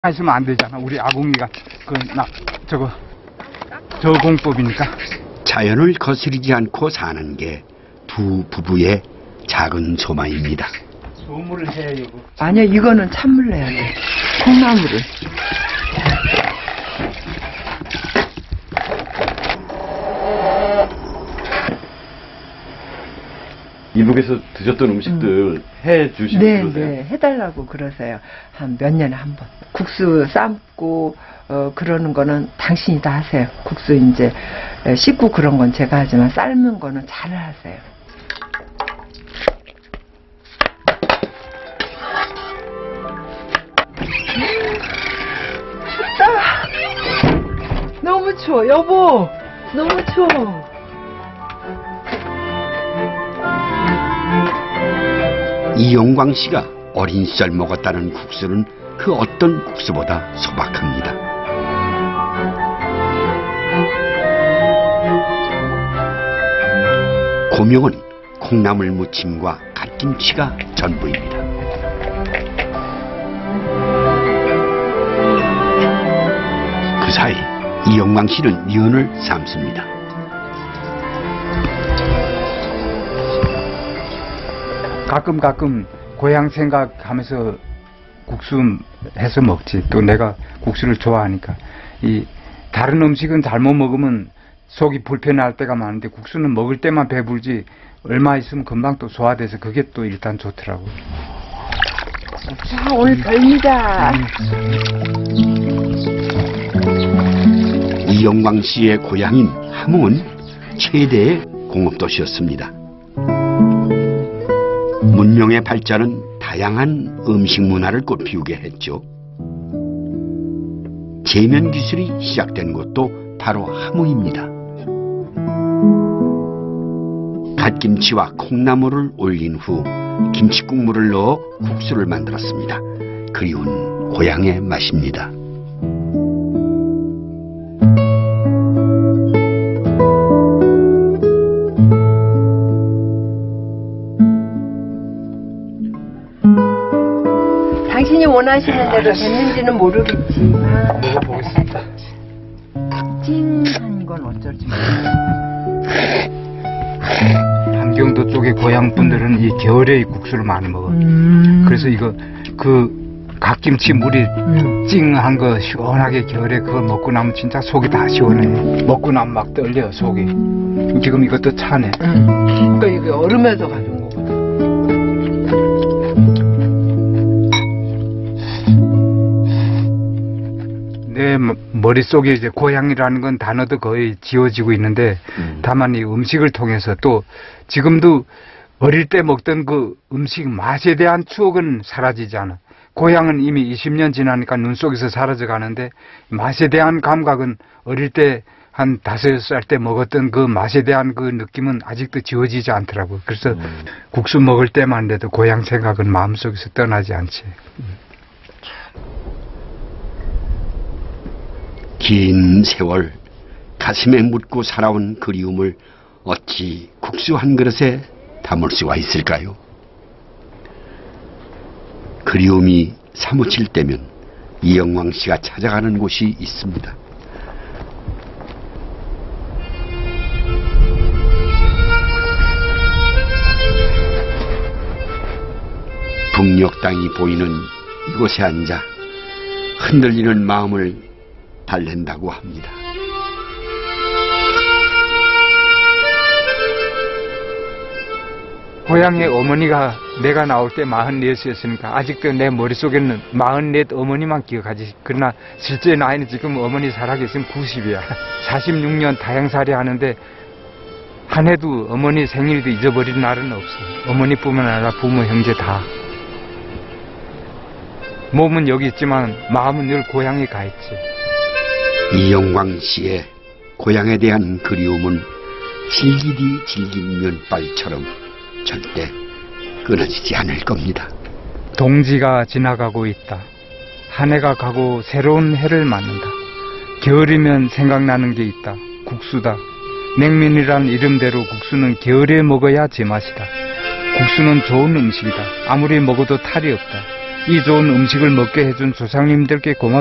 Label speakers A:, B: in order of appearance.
A: 있으면 안 되잖아. 우리 아궁이가 저공법이니까.
B: 자연을 거스르지 않고 사는 게 두 부부의 작은 소망입니다.
A: 소물을 해야 이거.
C: 아니야, 이거는 찬물 내야 돼. 콩나물을.
D: 이북에서 드셨던 음식들 해주시고 그러세요?
C: 네, 해달라고 그러세요. 한 몇 년에 한 번. 국수 삶고 그러는 거는 당신이 다 하세요. 국수 이제 씻고 그런 건 제가 하지만 삶은 거는 잘 하세요. 춥다. 너무 추워, 여보. 너무 추워.
B: 이영광 씨가 어린 시절 먹었다는 국수는 그 어떤 국수보다 소박합니다. 고명은 콩나물 무침과 갓김치가 전부입니다. 그 사이 이영광 씨는 면을 삶습니다.
A: 가끔 고향 생각하면서 국수 해서 먹지. 또 내가 국수를 좋아하니까. 이 다른 음식은 잘못 먹으면 속이 불편할 때가 많은데 국수는 먹을 때만 배불지 얼마 있으면 금방 또 소화돼서 그게 또 일단 좋더라고.
C: 자, 오늘 별미다.
B: 이영광 씨의 고향인 함흥은 최대의 공업도시였습니다. 문명의 발전은 다양한 음식 문화를 꽃피우게 했죠. 제면 기술이 시작된 곳도 바로 함흥입니다. 갓김치와 콩나물을 올린 후 김치국물을 넣어 국수를 만들었습니다. 그리운 고향의 맛입니다.
C: 당신이 원하시는 대로 됐는지는 모르겠지만
A: 먹어보겠습니다.
C: 찡한 건 어쩔지
A: 함경도 쪽의 고향 분들은 이 겨울에 이 국수를 많이 먹어. 그래서 이거 갓김치 물이 찡한 거 시원하게 겨울에 그걸 먹고 나면 진짜 속이 다 시원해. 먹고 나면 막 떨려 속이. 지금 이것도 차네.
C: 그러니까 이게 얼음에서 가져온 거거든.
A: 내 머릿속에 이제 고향이라는 건 단어도 거의 지워지고 있는데 다만 이 음식을 통해서 또 지금도 어릴 때 먹던 그 음식 맛에 대한 추억은 사라지지 않아. 고향은 이미 20년 지나니까 눈 속에서 사라져 가는데 맛에 대한 감각은 어릴 때 한 5살 때 먹었던 그 맛에 대한 그 느낌은 아직도 지워지지 않더라고요. 그래서 국수 먹을 때만 해도 고향 생각은 마음속에서 떠나지 않지.
B: 긴 세월 가슴에 묻고 살아온 그리움을 어찌 국수 한 그릇에 담을 수가 있을까요? 그리움이 사무칠 때면 이영광 씨가 찾아가는 곳이 있습니다. 북녘 땅이 보이는 이곳에 앉아 흔들리는 마음을 달랜다고 합니다.
A: 고향의 어머니가 내가 나올 때 44이었으니까 아직도 내 머릿속에는 44 어머니만 기억하지. 그러나 실제 나이는 지금 어머니 살아계시면 90이야. 46년 다양살이 하는데 한 해도 어머니 생일도 잊어버린 날은 없어. 어머니뿐만 아니라 부모, 형제 다. 몸은 여기 있지만 마음은 늘 고향에 가 있지.
B: 이영광 씨의 고향에 대한 그리움은 질기디 질긴 면발처럼 절대 끊어지지 않을 겁니다.
A: 동지가 지나가고 있다. 한 해가 가고 새로운 해를 맞는다. 겨울이면 생각나는 게 있다. 국수다. 냉면이란 이름대로 국수는 겨울에 먹어야 제맛이다. 국수는 좋은 음식이다. 아무리 먹어도 탈이 없다. 이 좋은 음식을 먹게 해준 조상님들께 고맙습니다.